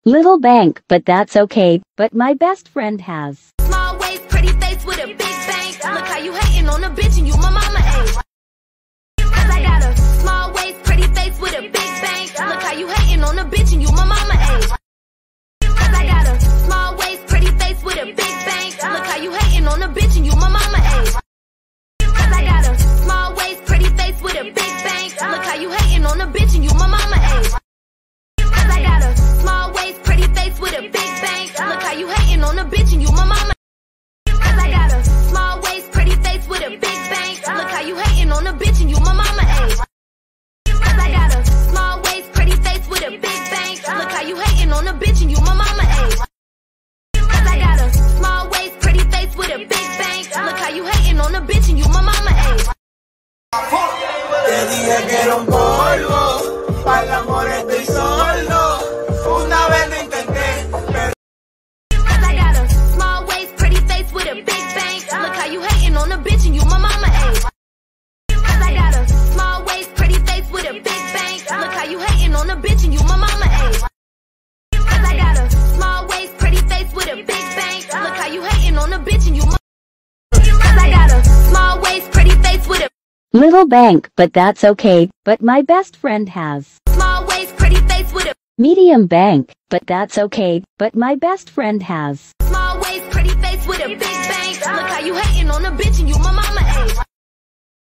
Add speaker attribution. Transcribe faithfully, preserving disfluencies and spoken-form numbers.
Speaker 1: Little bank, but that's okay, but my best friend has.
Speaker 2: Small waist, pretty face with a big bank. Look how you hating on a bitch and you my mama age. Cause I got a small waist, pretty face with a big bank. Look how you hating on a bitch and you my mama age. Cause I got a small waist, pretty face with a big bank. Look how you hating on a bitch and you my mama age. Cause I got a small waist, pretty face with a big bank. Look how you hating on a bitch and you my mama age. Cause I got a small waist, pretty face with a big bank. Look how you hating on a bitch and you my mama. Cause I got a small waist, pretty face with a big bank. Look how you hating on a bitch and you my mama age. Cause I got a small waist, pretty face with a big bank. Look how you hating on a bitch and you my mama age. Cause I got a small waist, pretty face with a big bank. Look how you hating on a bitch and you my mama age.
Speaker 3: Te dije que era un polvo, para el amor estoy solo. Una vez lo intenté, pero
Speaker 2: Cause I got a small waist, pretty face with a big bank. Look how you hating on a bitch and you my mama age. Cause I got a small waist, pretty face with a big bank. Look how you hating on a bitch and you my mama age. Cause I got a small waist, pretty face with a big bank. Look how you hating on a bitch and you my. Cause I got a small waist, pretty face with a
Speaker 1: Little bank, but that's okay, but my best friend has.
Speaker 2: small waist, pretty face with a
Speaker 1: Medium bank, but that's okay, but my best friend has.
Speaker 2: small waist, pretty face with a big bank. Look how you hating on a bitch and you my mama age.